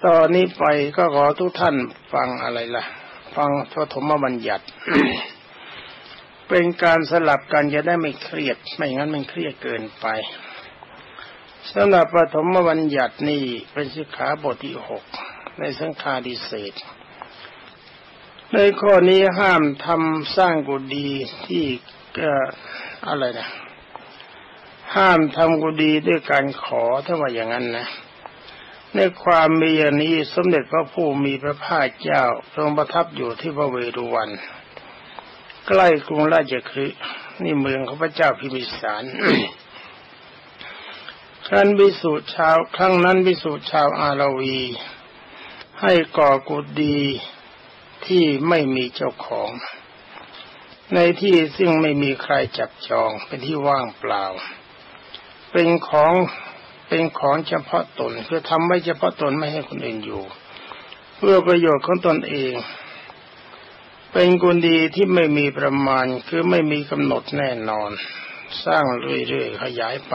ตอนนี้ไปก็ขอทุกท่านฟังอะไรล่ะฟังปฐมบัญญัติ เป็นการสลับกันจะได้ไม่เครียดไม่งั้นมันเครียดเกินไปสำหรับปฐมบัญญัตินี่เป็นสิกขาบทที่6ในสังฆาทิเศษในข้อนี้ห้ามทำสร้างกุฏิที่อะไรนะห้ามทำกุฏิด้วยการขอถ้าว่าอย่างนั้นนะในความมีอย่างนี้สมเด็จพระผู้มีพระภาคเจ้าทรงประทับอยู่ที่พระเวรุวันใกล้กรุงราชคฤห์นี่เมืองของพระเจ้าพิมพิสาร ครั้งนั้นภิกษุชาวอาราวีให้ก่อกุฏิที่ไม่มีเจ้าของในที่ซึ่งไม่มีใครจับจองเป็นที่ว่างเปล่าเป็นของเฉพาะตนคือทำไว้เฉพาะตนไม่ให้คนอื่นอยู่เพื่อประโยชน์ของตนเองเป็นกุฏิที่ไม่มีประมาณคือไม่มีกำหนดแน่นอนสร้างเรื่อยๆขยายไป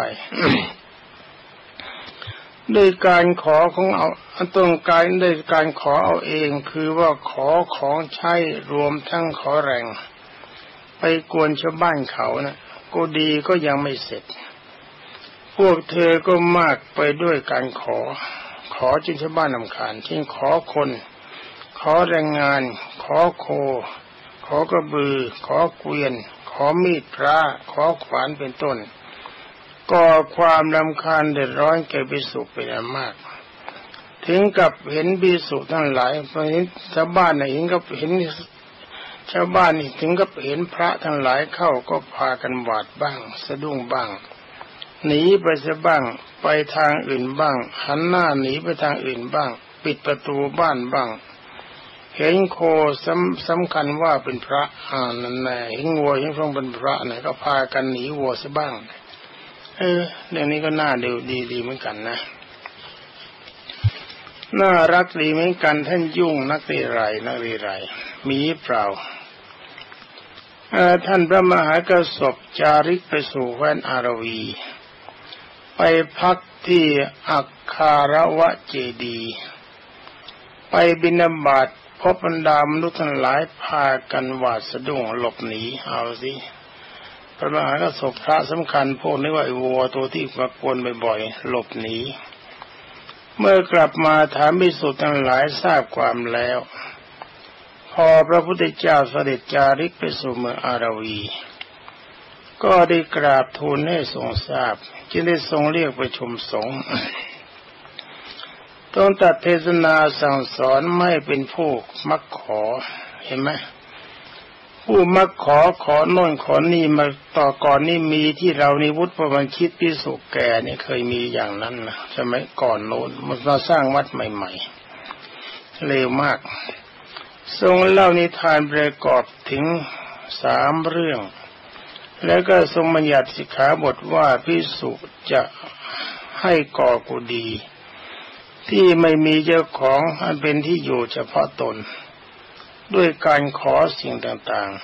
ด้วยการขอของเอาต้องการด้วยการขอเอาเองคือว่าขอของใช้รวมทั้งขอแรงไปกวนชาวบ้านเขานะกุฏิก็ยังไม่เสร็จพวกเธอก็มากไปด้วยการขอจนชาวบ้านรำคาญเช่นขอคนขอแรงงานขอโคขอกระบือขอเกวียนขอมีดพระขอขวานเป็นต้นก่อความรำคาญเดือดร้อนแก่ภิกษุเป็นอันมากถึงกับเห็นภิกษุทั้งหลายพอเห็นชาวบ้านเห็นก็เห็นชาวบ้านนี่ถึงกับเห็นพระทั้งหลายเข้าก็พากันหวาดบ้างสะดุ้งบ้างหนีไปซะบ้างไปทางอื่นบ้างหันหน้าหนีไปทางอื่นบ้างปิดประตูบ้านบ้างเห็นโคสำคัญว่าเป็นพระนั่นแหละเห็นวัวเห็นพระเป็นพระเนี่ยก็พากันหนีวัวซะบ้างเรื่องนี้ก็น่าดูดีเหมือนกันนะน่ารักดีเหมือนกันท่านยุ่งนักเรียไรมีเปล่าท่านพระมหากษัตริย์จาริกไปสู่แคว้นอาราวีไปพักที่อัคคารวะเจดีย์ไปบิณฑบาตพบบรรดามนุษย์ทั้งหลายพากันหวาดสะดุ้งหลบหนีเอาสิพระมหากษัตริย์พระสำคัญพวกนี้ว่าไอ้วัวตัวที่มากวนบ่อยๆหลบหนีเมื่อกลับมาถามภิกษุทั้งหลายทราบความแล้วพอพระพุทธเจ้าเสด็จจาริกไปสู่เมืองอาราวีก็ได้กราบทูลให้ทรงทราบจึงได้ทรงเรียกประชุมสงฆ์ต้องตัดเทศนาสั่งสอนไม่เป็นผู้มักขอเห็นไหมผู้มักขอโน่นขอนี่มาต่อก่อนนี่มีที่เรานิวุฒิประวัติชิตภิกษุแก่นี่เคยมีอย่างนั้นนะสมัยก่อนโน้นมันมาสร้างวัดใหม่ๆเร็วมากทรงเล่านิทานประกอบถึง3 เรื่องแล้วก็ทรงบัญญัติสิกขาบทว่าภิกษุจะให้ก่อกุฏิที่ไม่มีเจ้าของอันเป็นที่อยู่เฉพาะตนด้วยการขอสิ่งต่าง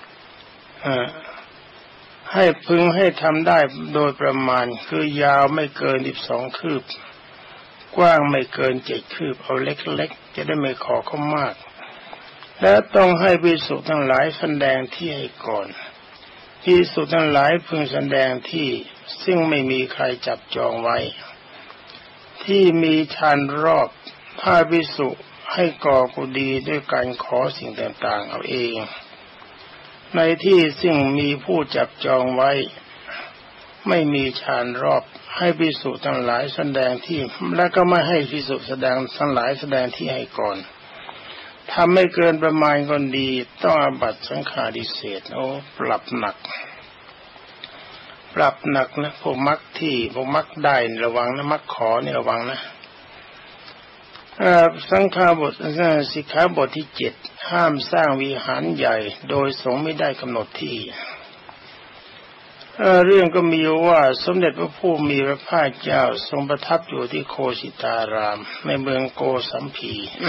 ๆให้พึงให้ทำได้โดยประมาณคือยาวไม่เกิน12 คืบกว้างไม่เกิน7 คืบเอาเล็กๆจะได้ไม่ขอเขามากและต้องให้ภิกษุทั้งหลายแสดงที่ให้ก่อนภิกษุทั้งหลายพึงแสดงที่ซึ่งไม่มีใครจับจองไว้ที่มีชานรอบถ้าภิกษุให้ก่อกุฏิด้วยการขอสิ่งต่างๆเอาเองในที่ซึ่งมีผู้จับจองไว้ไม่มีชานรอบให้ภิกษุทั้งหลายแสดงที่และก็ไม่ให้ภิกษุทั้งหลายแสดงที่ให้ก่อนทำไม่เกินประมาณคนดีต้องอาบัติสังฆาทิเศษปรับหนักนะพวกมักได้ระวังนะมักขอนี่ระวังนะสังฆาบทสิกขาบทที่7ห้ามสร้างวิหารใหญ่โดยสงฆ์ไม่ได้กำหนดที่เรื่องก็มีว่าสมเด็จพระผู้มีพระภาคเจ้าทรงประทับอยู่ที่โคสิตารามในเมืองโกสัมพี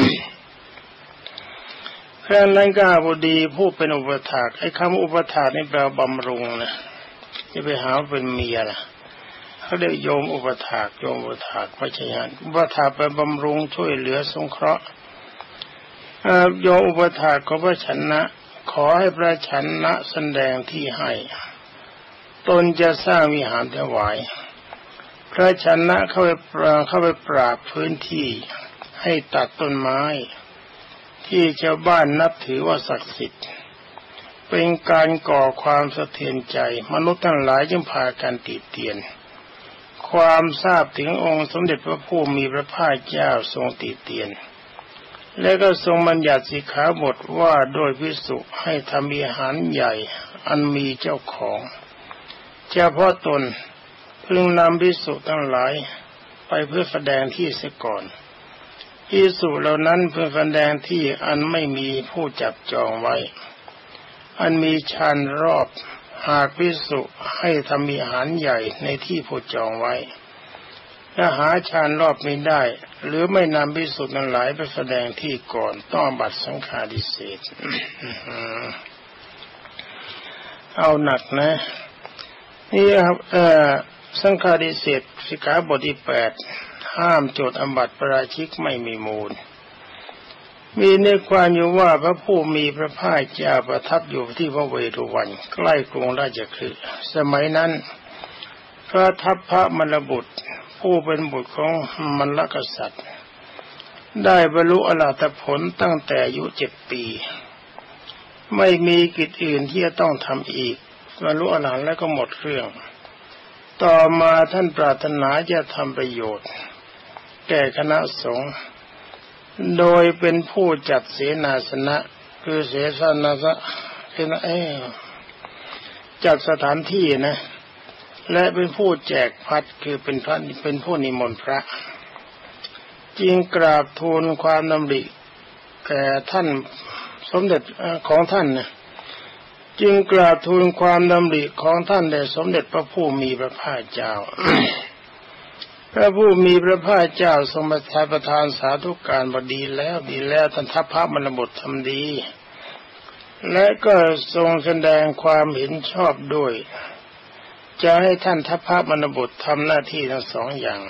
ครั้งนั้นก็บดีผู้เป็นอุปถากไอ้คำอุปถากนี่แปลว่าบำรุงนะจะไปหาเป็นเมียล่ะเขาเรียกโยมอุปถากโยมอุปถากไม่ใช่ฮะอุปถากไปบำรุงช่วยเหลือสงเคราะห์โยมอุปถากขอพระชนะขอให้พระชนะแสดงที่ให้ตนจะสร้างวิหารถวายพระชนะเข้าไปปราบพื้นที่ให้ตัดต้นไม้ที่ชาวบ้านนับถือว่าศักดิ์สิทธิ์เป็นการก่อความสะเทือนใจมนุษย์ทั้งหลายจึงพากันติเตียนความทราบถึงองค์สมเด็จพระผู้มีพระภาคเจ้าทรงติเตียนและก็ทรงบัญญัติสิกขาบทว่าโดยภิกษุให้ทำวิหารใหญ่อันมีเจ้าของเฉพาะตนพึงนำภิกษุทั้งหลายไปเพื่อแสดงที่เสียก่อนภิกษุเหล่านั้นเพื่อแสดงที่อันไม่มีผู้จับจองไว้อันมีชานรอบหากภิกษุให้ทำวิหารใหญ่ในที่ผู้จองไว้ถ้าหาชานรอบไม่ได้หรือไม่นำภิกษุทั้งหลายไปแสดงที่ก่อนต้องอาบัติสังฆาทิเศษ เอาหนักนะนี่ครับสังฆาทิเศษสิกขาบทที่8ห้ามโจทย์อาบัติปาราชิกไม่มีมูลมีในความอยู่ว่าพระผู้มีพระภาคเจ้าประทับอยู่ที่พระเวฬุวันใกล้กรุงราชคฤห์สมัยนั้นพระทัพพระมรบุตรผู้เป็นบุตรของมลกษัตริย์ได้บรรลุอรหัตผลตั้งแต่อายุ7 ปีไม่มีกิจอื่นที่จะต้องทำอีกบรรลุอรหันต์แล้วก็หมดเรื่องต่อมาท่านปรารถนาจะทำประโยชน์แก่คณะสงฆ์โดยเป็นผู้จัดเสนาสนะคือเสนาสนะจัดสถานที่นะและเป็นผู้แจกพัดคือเป็นพระเป็นผู้นิมนต์พระจึงกราบทูลความดำริแก่ท่านสมเด็จของท่านนะจึงกราบทูลความดำริของท่านแด่สมเด็จพระผู้มีพระภาคเจ้า พระผู้มีพระภาคเจ้าทรงประทานสาธุการบดีแล้วท่านทัพพระมรบุตรทำดีและก็ทรงแสดงความเห็นชอบด้วยจะให้ท่านทัพพระมรบุตรทำหน้าที่ทั้งสองอย่าง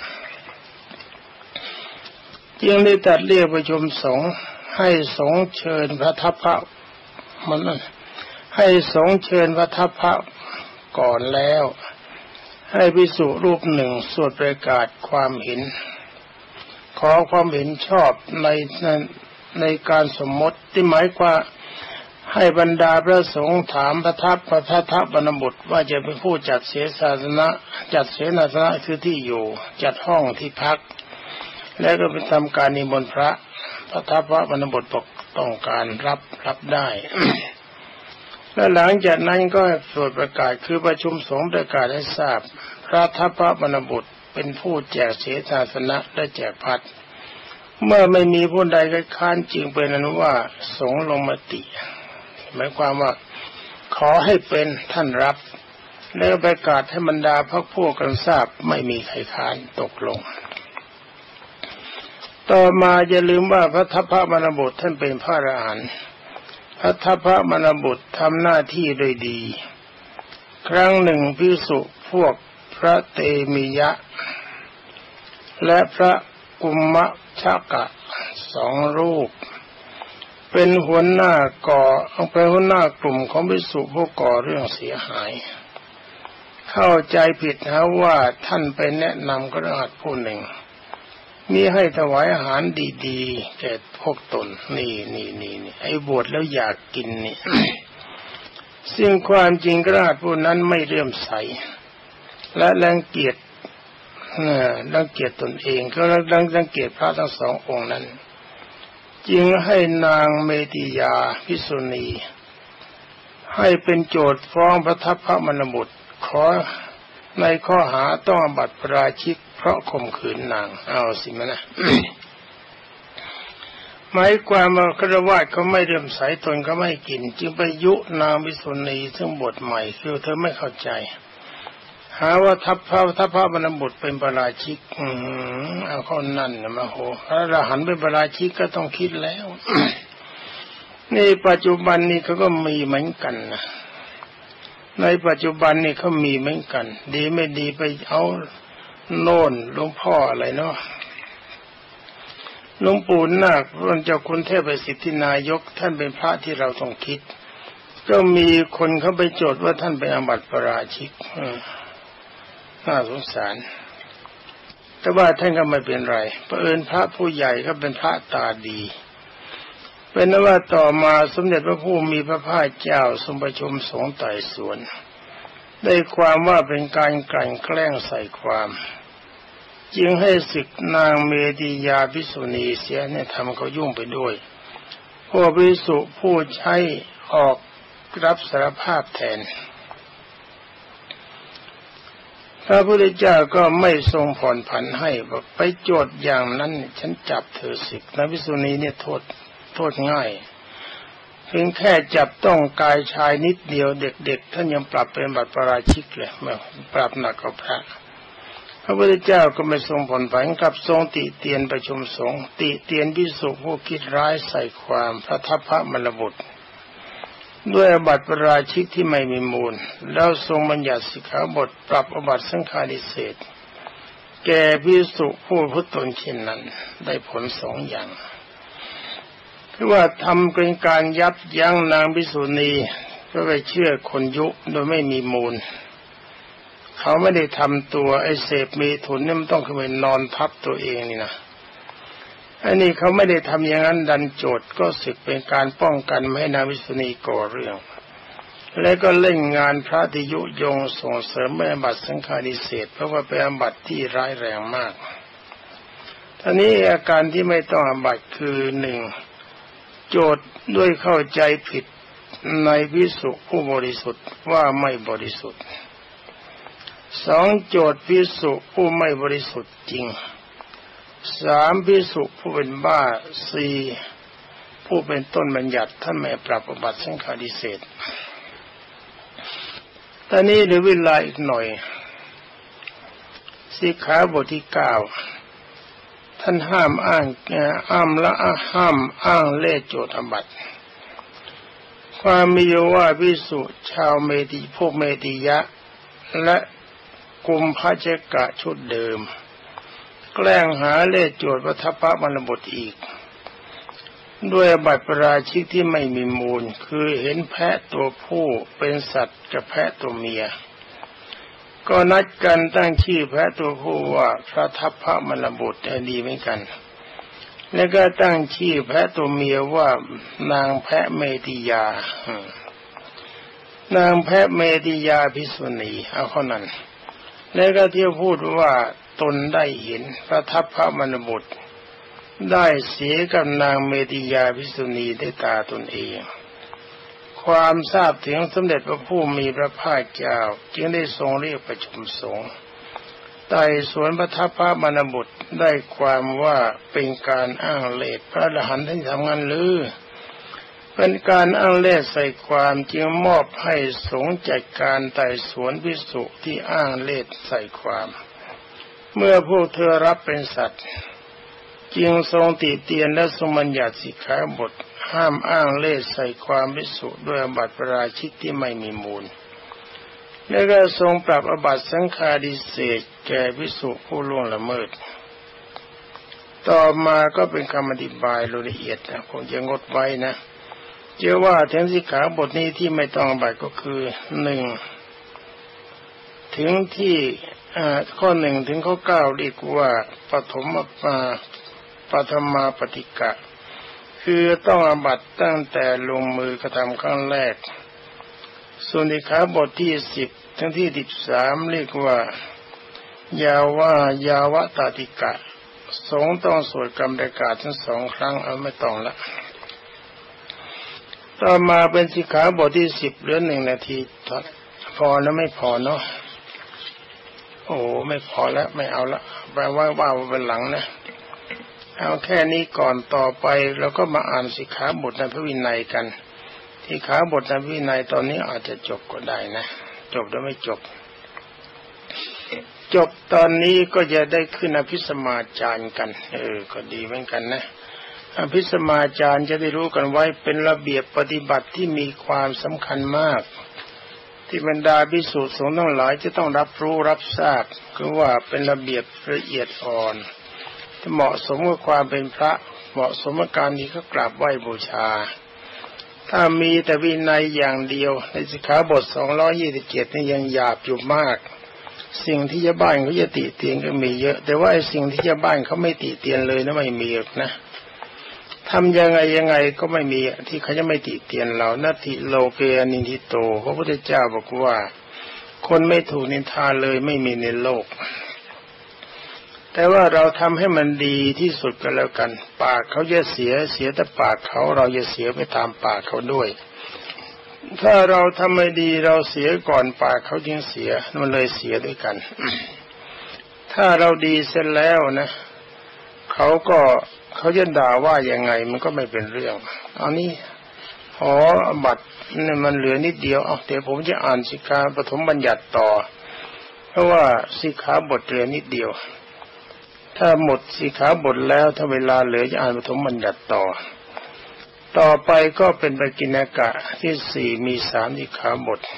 จึงได้ตัดเรียกประชุมสงฆ์ให้สงฆ์เชิญพระทัพพระให้สงฆ์เชิญพระทัพพระก่อนแล้วให้ภิกษุรูปหนึ่งสวดประกาศความเห็นขอความเห็นชอบในการสมมติที่หมายความให้บรรดาพระสงฆ์ถามพระทัพมรบุตรว่าจะเป็นผู้จัดเสนาสนะคือที่อยู่จัดห้องที่พักแล้วก็เป็นทำการนิมนต์พระทัพมรบุตรต้องการรับได้ และหลังจากนั้นก็สวดประกาศคือประชุมสงฆ์ประกาศให้ทราบพระทัพมรบุตรเป็นผู้แจกเสนาสนะและแจกพัดเมื่อไม่มีผู้ใดคัดค้านจึงเป็นอนุว่าสงฆ์ลงมติหมายความว่าขอให้เป็นท่านรับแล้วประกาศให้บรรดาพรรคพวกกันทราบไม่มีใครค้านตกลงต่อมาอย่าลืมว่าพระทัพพระมรบุตรท่านเป็นพระอรหันต์พระทัพพระมรบุตรทำหน้าที่โดยดีครั้งหนึ่งภิกษุพวกพระเตมิยะและพระกุมมะชกะ2 รูปเป็นหัวหน้ากลุ่มของภิกษุผู้ก่อเรื่องเสียหายเข้าใจผิดว่าท่านไปแนะนำกฤหัสถ์ผู้หนึ่งมีให้ถวายอาหารดีๆแก่พวกตนนี่ไอ้บวชแล้วอยากกินนี่ ซึ่งความจริงกฤหัสถ์ผู้นั้นไม่เลื่อมใสและรังเกียจตนเองก็รังเกียจพระทั้ง2 องค์นั้นจึงให้นางเมติยาภิกษุณีให้เป็นโจทก์ฟ้องพระทัพพระมรบุตรขอในข้อหาต้องอาบัติปาราชิกเพราะข่มขืนนางเอาสิมันนะ หมายความว่าฆราวาสเขาไม่เลื่อมใสตนก็ไม่กินจึงไปยุนางภิกษุณีซึ่งบวชใหม่คือเธอไม่เข้าใจหาว่าทัพพระมรบุตรเป็นปาราชิกเอาข้อนั่นนะมาโหพระอรหันต์เป็นปาราชิกก็ต้องคิดแล้ว นี่ปัจจุบันนี้เขาก็มีเหมือนกันนะในปัจจุบันนี้เขามีเหมือนกันดีไม่ดีไปเอาโน่นหลวงพ่ออะไรเนาะหลวงปู่นาคพระเจ้าคุณเทพประสิทธินายกท่านเป็นพระที่เราต้องคิดก็มีคนเขาไปโจทย์ว่าท่านเป็นอาบัติปาราชิกน่าสงสารแต่ว่าท่านก็ไม่เป็นไรเผอิญพระผู้ใหญ่ก็เป็นพระตาดีเป็นนั้นว่าต่อมาสมเด็จพระผู้มีพระภาคเจ้าทรงประชุมสงฆ์ไต่สวนได้ความว่าเป็นการกลั่นแกล้งใส่ความจึงให้ศึกนางเมธิยาภิกษุณีเสียเนี่ยทำเขายุ่งไปด้วยพวกภิกษุผู้ใช้ออกรับสารภาพแทนพระพุทธเจ้าก็ไม่ทรงผ่อนผันให้บอกไปโจทย์อย่างนั้นฉันจับเธอศึกนางภิกษุณีเนี่ยโทษง่ายเพียงแค่จับต้องกายชายนิดเดียวเด็กๆท่านยังปรับเป็นบัติปาราชิกเลยมาปรับหนักกว่าพระพระพุทธเจ้าก็ไม่ทรงผ่อนผันกับทรงติเตียนประชุมสงฆ์ติเตียนภิกษุผู้คิดร้ายใส่ความพระทัพพระมรบุตรด้วยอาบัติปาราชิกที่ไม่มีมูลแล้วทรงบัญญัติสิกขาบทปรับอาบัติสังฆาทิเศษแก่ภิกษุผู้พุทธตนเช่นนั้นได้ผลสองอย่างคือว่าทำเป็นการยับยั้งนางภิกษุณีเพื่อไปเชื่อคนยุโดยไม่มีมูลเขาไม่ได้ทำตัวไอ้เสพเมถุนนี่มันต้องขึ้นไปนอนทับตัวเองนี่นะอันนี้เขาไม่ได้ทำอย่างนั้นดันโจทย์ก็สึกเป็นการป้องกันไม่ให้นางภิกษุณีก่อเรื่องและก็เล่นงานพระที่ยุยงส่งเสริมไม่อาบัติสังฆาทิเศษเพราะว่าเป็นอาบัติที่ร้ายแรงมากท่านี้อาการที่ไม่ต้องอาบัติคือหนึ่งโจทย์ด้วยเข้าใจผิดในภิกษุผู้บริสุทธิ์ว่าไม่บริสุทธิ์สองโจทย์ภิกษุผู้ไม่บริสุทธิ์จริงสามภิกษุผู้เป็นบ้าสี่ผู้เป็นต้นบัญญัติท่านไม่ปรับอาบัติสังฆาทิเศษตอนนี้เหลือเวลาอีกหน่อยสิกขาบทที่9ท่านห้ามอ้างห้ามอ้างเล่ห์โจทย์อาบัติความมีว่าภิกษุชาวเมธิพวกเมธิยะและกุมภเจกะชุดเดิมแกล้งหาเล่ห์โจทย์พระทัพพระมรบุตรอีกด้วยอาบัติปาราชิกที่ไม่มีมูลคือเห็นแพะตัวผู้เป็นสัตว์กับแพะตัวเมียก็นัดกันตั้งชื่อแพะตัวผู้ว่าพระทัพพระมรบุตรดีเหมือนกันแล้วก็ตั้งชื่อแพะตัวเมียว่านางแพะเมธิยานางแพะเมธิยาภิกษุณีเอาข้อนั้นแล้วก็ที่พูดว่าตนได้เห็นพระทัพพระมรบุตรได้เสียกับนางเมธิยาภิกษุณีด้วยตาตนเองความทราบถึงสมเด็จพระผู้มีพระภาคเจ้าจึงได้ทรงเรียกประชุมสงฆ์ไต่สวนพระทัพพระมรบุตรได้ความว่าเป็นการอ้างเล่ห์พระอรหันต์ที่ทำงานหรือเป็นการอ้างเล่ห์ใส่ความจึงมอบให้สงฆ์จัดการไต่สวนภิกษุที่อ้างเล่ห์ใส่ความเมื่อพวกเธอรับเป็นสัตว์จึงทรงติเตียนและทรงบัญญัติสิกขาบทห้ามอ้างเล่ห์ใส่ความภิกษุด้วยอาบัติปาราชิกที่ไม่มีมูลและก็ทรงปรับอาบัติสังฆาทิเศษแก่ภิกษุผู้ล่วงละเมิดต่อมาก็เป็นคำอธิบายละเอียดนะคงจะงดไว้นะเชื่อว่าถึงสิกขาบทนี้ที่ไม่ต้องอาบัติก็คือ1ถึงที่ข้อ1ถึงข้อ9เรียกว่าปฐมปฏิกะคือต้องอาบัติตั้งแต่ลงมือกระทำครั้งแรกส่วนสิกขาบทที่10ถึงที่13เรียกว่ายาวตาติกะสงฆ์ต้องสวดกรรมประกาศทั้ง2ครั้งเอาไม่ต้องละต่อมาเป็นสิกขาบทที่10เหลือ1นาทีพอแล้วไม่พอเนาะโอ้ไม่พอแล้วไม่เอาละแปลว่าเป็นหลังนะเอาแค่นี้ก่อนต่อไปเราก็มาอ่านสิกขาบทในพระวินัยกันสิกขาบทในพระวินัยตอนนี้อาจจะจบก็ได้นะจบหรือไม่จบตอนนี้ก็จะได้ขึ้นอภิสมาจารย์กันก็ดีเหมือนกันนะอภิสมาจารย์จะได้รู้กันไว้เป็นระเบียบปฏิบัติที่มีความสำคัญมากที่บรรดาภิกษุสงฆ์ทั้งหลายจะต้องรับรู้รับทราบคือว่าเป็นระเบียบละเอียดอ่อนที่เหมาะสมกับความเป็นพระเหมาะสมกับการที่เขากราบไหว้บูชาถ้ามีแต่วินัยอย่างเดียวในสิกขาบท227นี่ยังหยาบอยู่มากสิ่งที่ชาวบ้านเขาจะติเตียนก็มีเยอะแต่ว่าไอ้สิ่งที่ชาวบ้านเขาไม่ติเตียนเลยนะไม่มีนะทำยังไงก็ไม่มีที่เขาจะไม่ติเตียนเรานัตถิโลเกอนินทิโตพระพุทธเจ้าบอกว่าคนไม่ถูกนินทาเลยไม่มีในโลกแต่ว่าเราทำให้มันดีที่สุดก็แล้วกันปากเขาจะเสียแต่ปากเขาเราจะเสียไปตามปากเขาด้วยถ้าเราทำไม่ดีเราเสียก่อนปากเขาจึงเสียมันเลยเสียด้วยกัน ถ้าเราดีเสร็จแล้วนะเขาจะด่าว่ายังไงมันก็ไม่เป็นเรื่องเอานี้บัตรนี่มันเหลือนิดเดียวเดี๋ยวผมจะอ่านสิกขาปฐมบัญญัติต่อเพราะว่าสิกขาบทเหลือนิดเดียวถ้าหมดสิกขาบทแล้วถ้าเวลาเหลือจะอ่านปฐมบัญญัติต่อไปก็เป็นปกิณกะที่4มี3สิกขาบท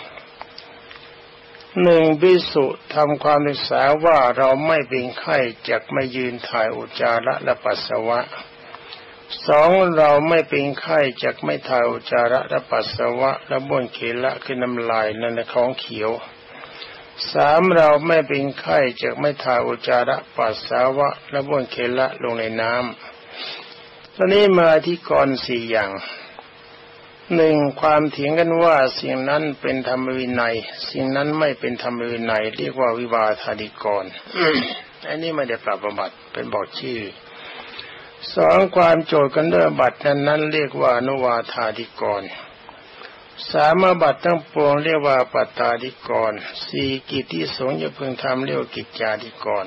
1ภิกษุทำความศึกษาว่าเราไม่เป็นไข้จักไม่ยืนถ่ายอุจจาระและปัสสาวะ2เราไม่เป็นไข้จักไม่ถ่ายอุจจาระและปัสสาวะและบ้วนเขละคือน้ำลายในของเขียว3เราไม่เป็นไข้จักไม่ถ่ายอุจจาระปัสสาวะและบ้วนเขละลงในน้ำตอนนี้มาที่กร4อย่าง1ความเถียงกันว่าสิ่งนั้นเป็นธรรมวินัยสิ่งนั้นไม่เป็นธรรมวินัยเรียกว่าวิวาทาดิกร อันนี้ไม่ได้ปรับอาบัติเป็นบอกชื่อ2ความโจทย์กันด้วยอาบัตินั้นเรียกว่าอนุวาทาดิกร3อาบัติทั้งปวงเรียกว่าปัตตาดิกร4กิจที่สงฆ์จะพึงทำเรียกว่ากิจจาดิกร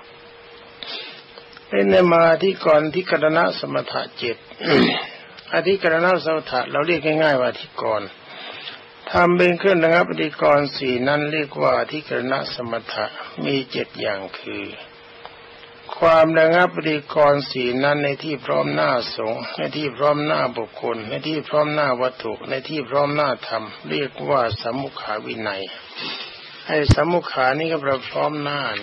ในมาที่กรที่กรณะสมถะ7 อธิกรณสมถะเราเรียกง่ายๆว่าอธิกรณ์ทำเป็นเครื่องระงับอธิกรณ์4นั้นเรียกว่าอธิกรณสมถะมี7อย่างคือความระงับอธิกรณ์4นั้นในที่พร้อมหน้าสงฆ์ในที่พร้อมหน้าบุคคลในที่พร้อมหน้าวัตถุในที่พร้อมหน้าธรรมเรียกว่าสัมมุขาวินัยให้สัมมุขานี่ก็แปลพร้อมหน้านะ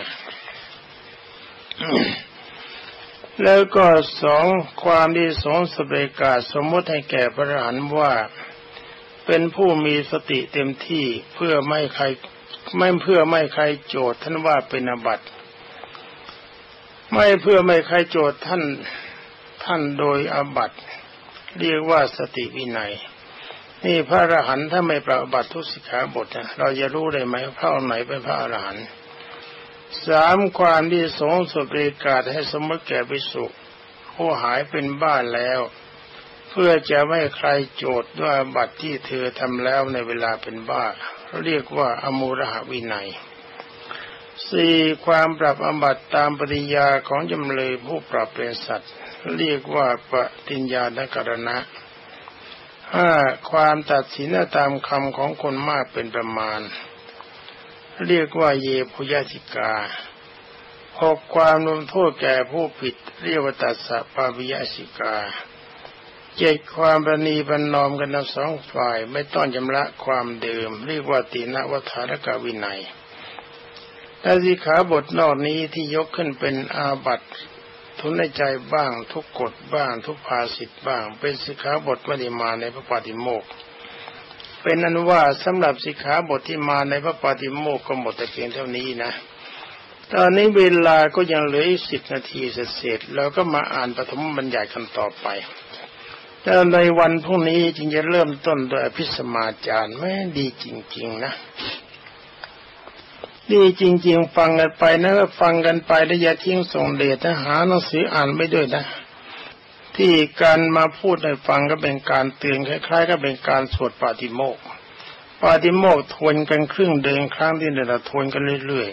แล้วก็2ความที่สงฆ์สเปกาสมมติให้แก่พระอรหันต์ว่าเป็นผู้มีสติเต็มที่เพื่อไม่ใครโจทย์ท่านว่าเป็นอาบัติไม่เพื่อไม่ใครโจทย์ท่านโดยอาบัติเรียกว่าสติวินัยนี่พระอรหันต์ถ้าไม่ปฏิบัติทุกสิกขาบทเราจะรู้ได้ไหมพระองค์ไหนเป็นพระอรหันต์3ความที่สงฆ์สเปกาให้สมมติแก่ภิกษุผู้หายเป็นบ้าแล้วเพื่อจะไม่ใครโจทย์ว่าอาบัติที่เธอทำแล้วในเวลาเป็นบ้าเรียกว่าอโมรหวินัย4ความปรับอาบัติตามปฏิญาของจำเลยผู้ปรับเป็นสัตว์เรียกว่าปฏิญญาณกรณะ5ความตัดสินตามคำของคนมากเป็นประมาณเรียกว่าเยปุยติกา6ความลงโทษแก่ผู้ผิดเรียกว่าตัสสะปาปิยสิกา7ความประนีประนอมกันทั้งสองฝ่ายไม่ต้องชำระความเดิมเรียกว่าติณวัฏฐานกวินัยและสิกขาบทนอกนี้ที่ยกขึ้นเป็นอาบัติทุนในใจบ้างทุกกฎบ้างทุกภาสิทธ์บ้างเป็นสิกขาบทไม่ได้มาในพระปาติโมกข์เป็นอันว่าสำหรับสิกขาบทที่มาในพระปาติโมกข์ก็หมดแต่เพียงเท่านี้นะตอนนี้เวลาก็ยังเหลืออีก10 นาทีเศษๆแล้วก็มาอ่านปฐมบัญญัติกันต่อไปแล้วในวันพรุ่งนี้จึงจะเริ่มต้นโดยอภิสมาจารแม่ดีจริงๆนะดีจริงๆฟังกันไปนะก็ฟังกันไปแล้วอย่าทิ้งส่งเดชหาหนังสืออ่านไปด้วยนะที่การมาพูดให้ฟังก็เป็นการเตือนคล้ายๆก็เป็นการสวดปาติโมกข์ทวนกันครึ่งเดือนครั้งที่1ทวนกันเรื่อย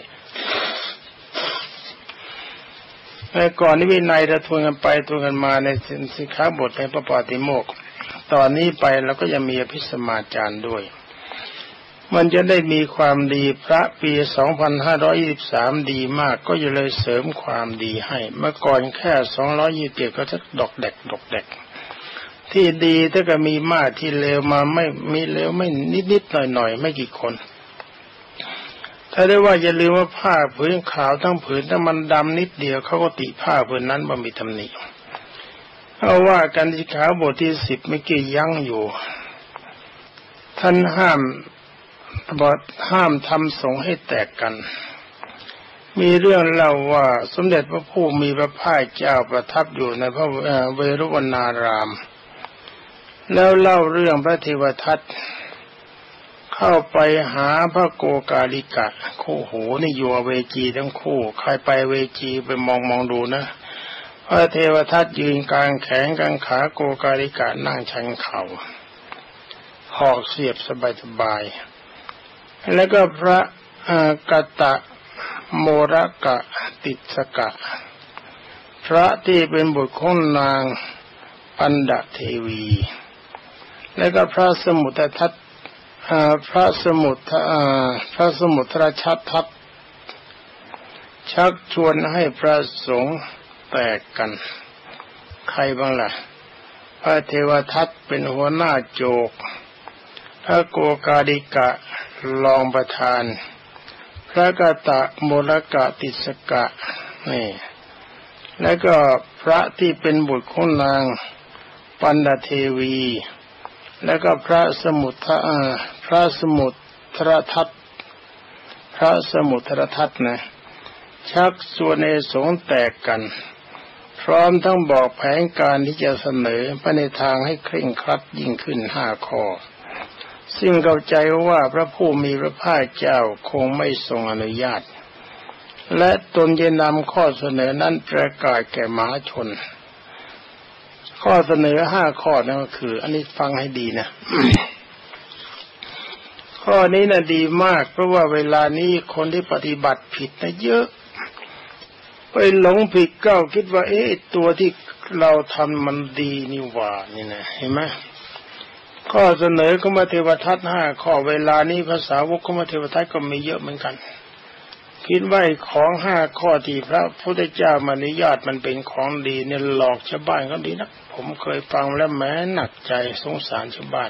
ๆแต่ก่อนนี้วินัยจะทวนกันไปทวนกันมาในสิกขาบทในพระปาติโมกข์ตอนนี้ไปเราก็จะมีอภิสมาจารด้วยมันจะได้มีความดีพระปี2523ดีมากก็จะเลยเสริมความดีให้เมื่อก่อนแค่227ก็จะดอกแดกที่ดีถ้าก็มีมากที่เลวมาไม่มีเลวไม่นิดๆหน่อยๆไม่กี่คนถ้าได้ว่าอย่าลืมว่าผ้าผืนขาวทั้งผืนถ้ามันดำนิดเดียวเขาก็ติผ้าผืนนั้นว่ามีตำหนิเอาว่ากันที่ขาบทที่10ไม่กี่ยั้งอยู่ท่านห้ามทำสงฆ์ให้แตกกันมีเรื่องเล่าว่าสมเด็จพระผู้มีพระภาคเจ้าประทับอยู่ในพระเวรุวนารามแล้วเล่าเรื่องพระเทวทัตเข้าไปหาพระโกกาลิกะคู่หูนี่อยู่เวจีทั้งคู่ใครไปเวจีไปมองดูนะพระเทวทัตยืนกลางแขนกลางขาโกกาลิกะนั่งชันเข่าหอกเสียบสบายๆแล้วก็พระกตะโมรกะติสกะพระที่เป็นบุตรของนางปันดาเทวีแล้วก็พระสมุทรทัตพระสมุทรชัตทัตชักชวนให้พระสงฆ์แตกกันใครบ้างล่ะพระเทวทัตเป็นหัวหน้าโจกพระโกกาลิกะรองประธานพระกตะโมรกะติสกะนี่แล้วก็พระที่เป็นบุตรของนางปันดาเทวีแล้วก็พระสมุทรทัตนะชักชวนให้สงฆ์แตกกันพร้อมทั้งบอกแผนการที่จะเสนอไปในทางให้เคร่งครัดยิ่งขึ้น5 ข้อซึ่งเข้าใจว่าพระผู้มีพระภาคเจ้าคงไม่ทรงอนุญาตและตนจะนำข้อเสนอนั้นประกาศแก่มหาชนข้อเสนอ5 ข้อนั่นก็คืออันนี้ฟังให้ดีนะ ข้อนี้น่ะดีมากเพราะว่าเวลานี้คนที่ปฏิบัติผิดนะเยอะไปหลงผิดก็คิดว่าตัวที่เราทำมันดีนี่หว่านี่นะเห็นไหมข้อเสนอของพระเทวทัต5 ข้อเวลานี้ภาษาวกของพระเทวทัตก็มีเยอะเหมือนกันคิดว่าของ5 ข้อที่พระพุทธเจ้าอนุญาตมันเป็นของดีเนี่ยหลอกชาวบ้านเขาดีนักผมเคยฟังแล้วแม้หนักใจสงสารชาวบ้าน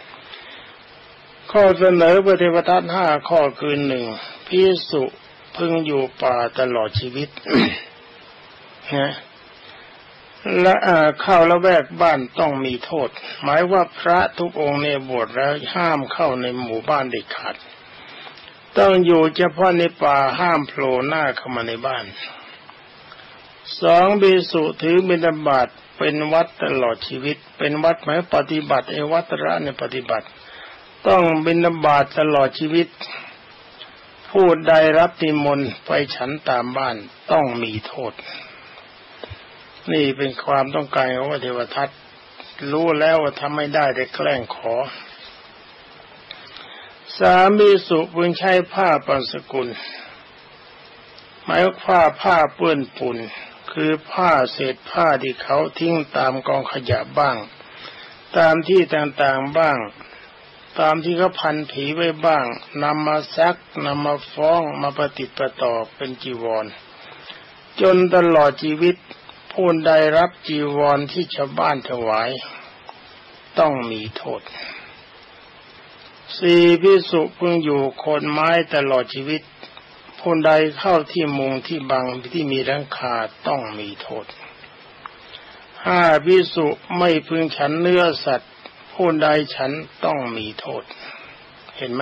ข้อเสนอพระเทวทัต5 ข้อคือ1ภิกษุพึงอยู่ป่าตลอดชีวิต นะและเข้าละแวกบ้านต้องมีโทษหมายว่าพระทุกองค์ในบวชแล้วห้ามเข้าในหมู่บ้านเด็ดขาดต้องอยู่เฉพาะในป่าห้ามโผล่หน้าเข้ามาในบ้าน2ภิกษุถือบิณฑบาตเป็นวัดตลอดชีวิตเป็นวัดหมายปฏิบัติวัตระในปฏิบัติต้องบิณฑบาตตลอดชีวิตผู้ใดรับนิมนต์ไปฉันตามบ้านต้องมีโทษนี่เป็นความต้องการของพระเทวทัตรู้แล้วว่าทำไม่ได้แต่แกล้งขอ3ภิกษุพึงใช้ผ้าปัญสกุลหมายว่าผ้าเปื้อนฝุ่นคือผ้าเศษผ้าที่เขาทิ้งตามกองขยะบ้างตามที่ต่างๆบ้างตามที่เขาพันผีไว้บ้างนำมาซักนำมาฟ้องมาประติดประต่อเป็นจีวรจนตลอดชีวิตผู้ใดรับจีวรที่ชาวบ้านถวายต้องมีโทษ4ภิกษุพึงอยู่โคนไม้ตลอดชีวิตผู้ใดเข้าที่มุงที่บังที่มีหลังคาต้องมีโทษ5ภิกษุไม่พึงฉันเนื้อสัตว์ผู้ใดฉันต้องมีโทษเห็นไหม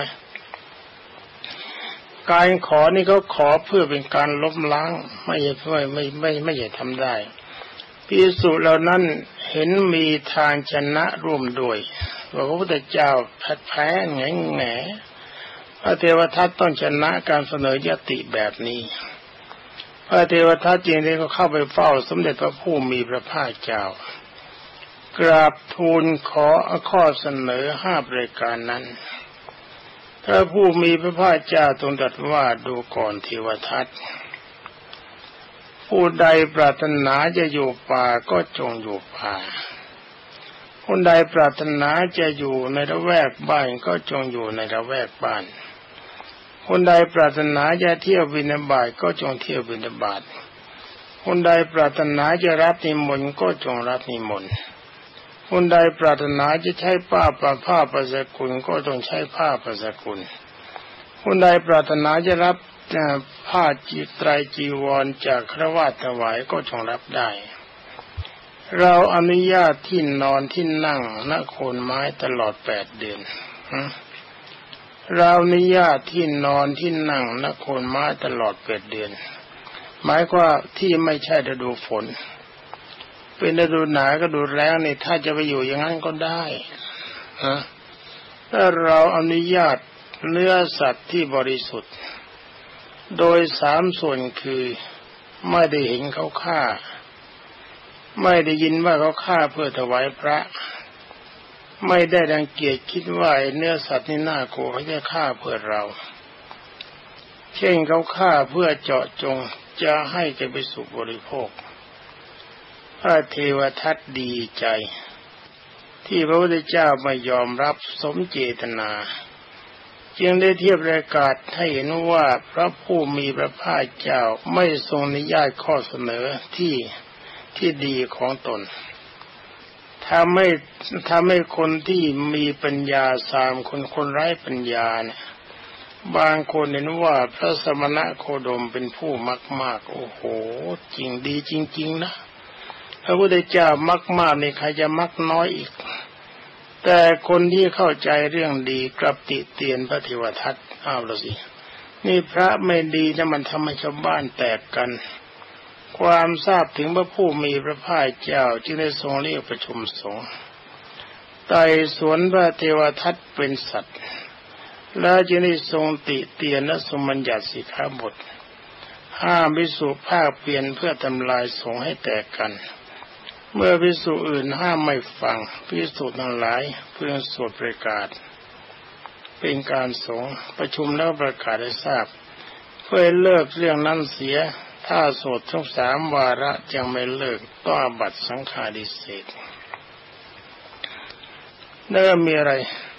การขอนี่เขาขอเพื่อเป็นการล้มล้างไม่ใช่ทำได้ภิกษุเหล่านั้นเห็นมีทางชนะร่วมด้วยว่าพระพุทธเจ้าแพ้แง่พระเทวทัตต้องชนะการเสนอยติแบบนี้พระเทวทัตจริงๆก็เข้าไปเฝ้าสมเด็จพระผู้มีพระภาคเจ้ากราบทูลขอข้อเสนอ5 ประการนั้นพระผู้มีพระภาคเจ้าทรงตรัสว่าดูก่อนเทวทัตผู้ใดปรารถนาจะอยู่ป่าก็จงอยู่ป่าผู้ใดปรารถนาจะอยู่ในละแวกบ้านก็จงอยู่ในละแวกบ้านผู้ใดปรารถนาจะเที่ยวบิณฑบาตก็จงเที่ยวบิณฑบาตผู้ใดปรารถนาจะรับนิมนต์ก็จงรับนิมนต์ผู้ใดปรารถนาจะใช้ผ้าประสกุลก็ต้องใช้ผ้าประสกุลผผู้ใดปรารถนาจะรับผ้าจีไตรจีวรจากฆราวาสถวายก็จงรับได้เราอนุญาตที่นอนที่นั่งณโคนไม้ตลอด8 เดือนเราอนุญาตที่นอนที่นั่งณโคนไม้ตลอด8 เดือนหมายว่าที่ไม่ใช่ฤดูฝนเป็นฤดูหนาวก็ดูแล้งนี่ถ้าจะไปอยู่อย่างนั้นก็ได้ถ้าเราอนุญาตเนื้อสัตว์ที่บริสุทธิ์โดย3 ส่วนคือไม่ได้เห็นเขาฆ่าไม่ได้ยินว่าเขาฆ่าเพื่อถวายพระไม่ได้รังเกียจคิดว่าเนื้อสัตว์นี่น่ากลัวเขาจะฆ่าเพื่อเราเช่นเขาฆ่าเพื่อเจาะจงจะให้แก่ภิกษุบริโภคพระเทวทัตดีใจที่พระพุทธเจ้าไม่ยอมรับสมเจตนาจึงได้เทียบประกาศให้เห็นว่าพระผู้มีพระภาคเจ้าไม่ทรงอนุญาตข้อเสนอที่ดีของตนทำให้คนที่มีปัญญาคนไร้ปัญญาเนี่ยบางคนเห็นว่าพระสมณะโคดมเป็นผู้มากโอ้โหจริงดีจริงๆนะพระพุทธเจ้ามากนี่ใครจะมักน้อยอีกแต่คนที่เข้าใจเรื่องดีกลับติเตียนพระเทวทัตเอาละสินี่พระไม่ดีนะมันทำให้ชาวบ้านแตกกันความทราบถึงพระผู้มีพระภาคเจ้าจึงได้ทรงเรียกประชุมสงฆ์ไต่สวนพระเทวทัตเป็นสัตว์แล้วจึงได้ทรงติเตียนและทรงบัญญัติสิกขาบทห้ามภิกษุภาคเปลี่ยนเพื่อทำลายสงฆ์ให้แตกกันเมื่อภิกษุอื่นห้ามไม่ฟังภิกษุทั้งหลายเพื่อสวดประกาศเป็นการสงฆ์ประชุมแล้วประกาศให้ทราบเพื่อเลิกเรื่องนั้นเสียถ้าสวดทั้ง3 วาระยังไม่เลิกต้องอาบัติสังฆาทิเศษแล้วมีอะไร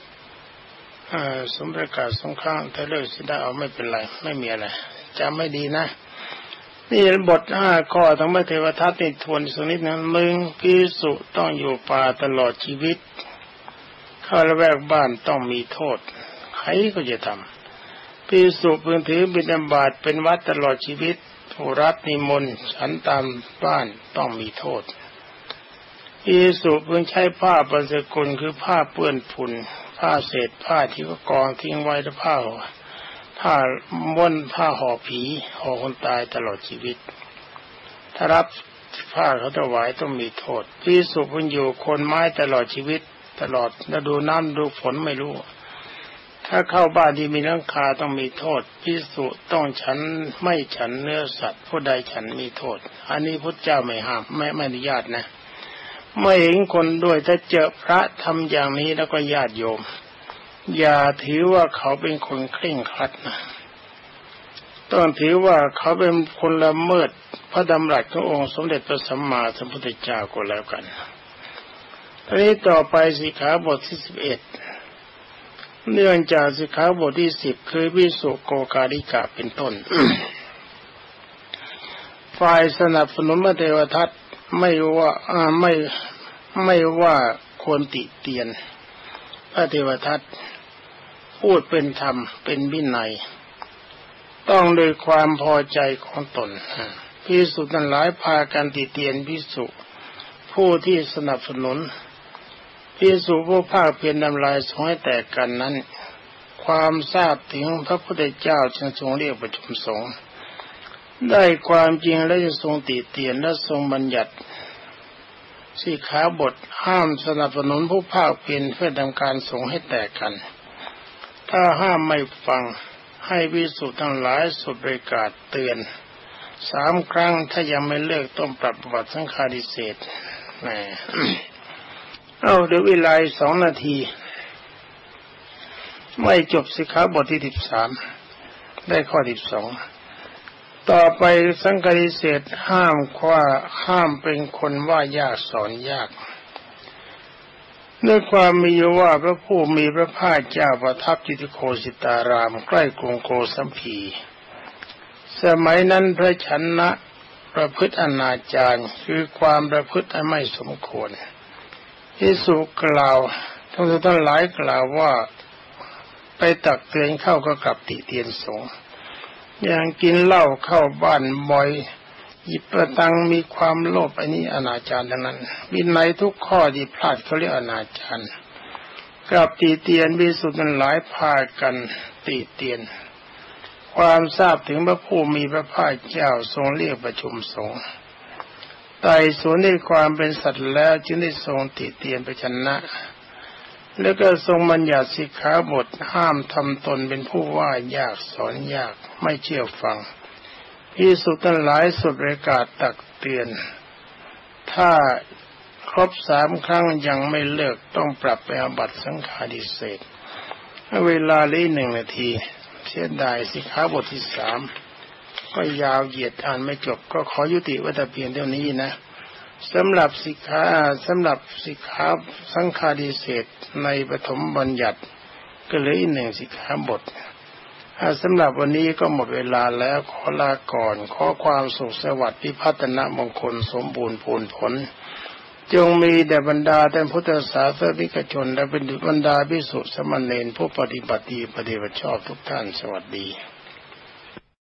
สมประกาศสงฆ์ถ้าเลิกเสียได้เอาไม่เป็นไรไม่มีอะไรจำไม่ดีนะนี่บท5 ข้อทั้งพระเทวทัตนี่ทวนสักนิดนึงภิกษุต้องอยู่ป่าตลอดชีวิตเข้าละแวกบ้านต้องมีโทษใครก็จะทำภิกษุพึงถือบิณฑบาตเป็นวัดตลอดชีวิตผู้รับนิมนต์ฉันตามบ้านต้องมีโทษภิกษุพึงใช้ผ้าบรรสกุลคือผ้าเปื้อนฝุ่นผ้าเศษผ้าที่ก็กองทิ้งไว้และผ้าม้วนผ้าห่อผีห่อคนตายตลอดชีวิตถ้ารับผ้าเขาถวายต้องมีโทษภิกษุพึงอยู่โคนไม้ตลอดชีวิตตลอดฤดูน้ำฤดูฝนไม่รู้ถ้าเข้าบ้านที่มีหลังคาต้องมีโทษภิกษุต้องไม่ฉันเนื้อสัตว์ผู้ใดฉันมีโทษอันนี้พุทธเจ้าไม่ห้ามไม่อนุญาตนะไม่เห็นคนด้วยถ้าเจอพระทำอย่างนี้แล้วก็ญาติโยมอย่าถือว่าเขาเป็นคนเคร่งครัดนะต้องถือว่าเขาเป็นคนละเมิดพระดำรัสขององค์สมเด็จพระสัมมาสัมพุทธเจ้าก็แล้วกันทีนี้ต่อไปสิกขาบทที่11เนื่องจากสิกขาบทที่10คือภิกษุโกกาลิกะเป็นต้น ฝ่ายสนับสนุนพระเทวทัตไม่ว่าควรติเตียนพระเทวทัตพูดเป็นธรรมเป็นวินัยต้องโดยความพอใจของตนภิกษุทั้งหลายพากันติเตียนภิกษุผู้ที่สนับสนุนภิกษุผู้ภาคเพียรทำลายสงฆ์ให้แตกกันนั้นความทราบถึงพระพุทธเจ้าจึงทรงเรียกประชุมสงฆ์ได้ความจริงและจะทรงติเตียนและทรงบัญญัติสิกขาบทห้ามสนับสนุนผู้ภาคเพียรเพื่อทำการสงฆ์ให้แตกกันถ้าห้ามไม่ฟังให้ภิกษุทั้งหลายสวดประกาศเตือน3 ครั้งถ้ายังไม่เลิกต้องปรับอาบัติสังฆาทิเศษแหม เดี๋ยวเวลา2 นาทีไม่จบสิกขาบทที่13ได้ข้อ12ต่อไปสังฆาทิเศษห้ามเป็นคนว่ายากสอนยากด้วยความมีว่าพระผู้มีพระภาคเจ้าประทับอยู่ที่โคสิตารามใกล้กรุงโกสัมพีสมัยนั้นพระชนะประพฤติอนาจารคือความประพฤติอันไม่สมควรภิกษุกล่าวทั้งหลายกล่าวว่าไปตักเตือนเข้าก็กลับติเตียนสงฆ์อย่างกินเหล้าเข้าบ้านบ่อยหยิบประตังมีความโลภอันนี้อนาจารทั้งนั้นวินัยทุกข้อที่พลาดเขาเรียกอนาจารกลับติเตียนวิสุทธิ์มันหลายพากันติเตียนความทราบถึงพระผู้มีพระภาคเจ้าทรงเรียกประชุมสงฆ์ไต่สวนในความเป็นสัตว์แล้วจึงได้ทรงติเตียนไปชนะแล้วก็ทรงบัญญัติสิกขาบทห้ามทำตนเป็นผู้ว่ายากสอนยากไม่เชื่อฟังภิกษุทั้งหลายสุดประกาศตักเตือนถ้าครบ3 ครั้งยังไม่เลิกต้องปรับไปอาบัติสังฆาทิเศษเวลาเหลือ1 นาทีเสียดายสิกขาบทที่3ก็ยาวเหยียดอ่านไม่จบก็ขอยุติไว้แต่เพียงเท่านี้นะสำหรับสิกขาสังฆาทิเศษในปฐมบัญญัติก็เหลืออีก1 สิกขาบทสำหรับวันนี้ก็หมดเวลาแล้วขอลาก่อนขอความสุขสวัสดิ์พิพัฒนมงคลสมบูรณ์ผลจงมีแด่บรรดาท่านพุทธศาสนิกชนและบรรดาภิกษุสามเณรผู้ปฏิบัติดีปฏิบัติชอบทุกท่านสวัสดี